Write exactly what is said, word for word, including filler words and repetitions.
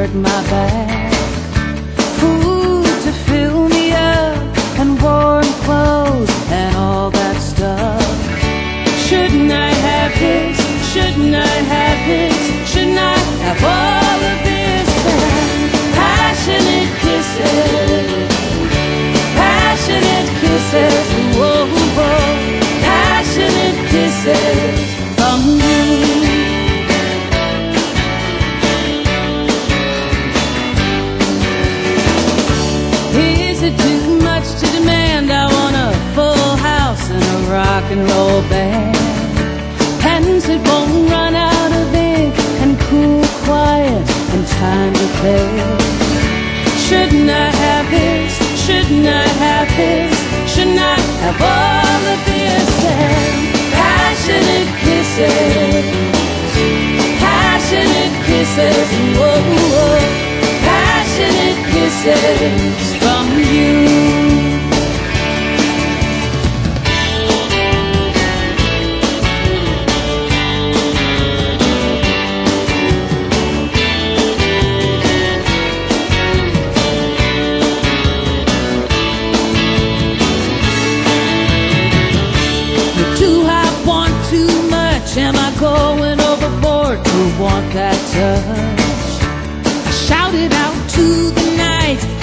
hurt my back, food to fill me up, and warm clothes and all that stuff. Shouldn't I have this? Shouldn't I have this? Shouldn't I have all of this? And passionate kisses, passionate kisses, whoa, whoa, passionate kisses from you. Is it too much to demand? I want a full house and a rock and roll band, pens that won't run out of ink, and cool, quiet, and time to play. Shouldn't I have this? Shouldn't I have this? Shouldn't I have all of this? And passionate kisses, passionate kisses, whoa, whoa, passionate kisses from you. Am I going overboard to want that touch? I shouted out to the night,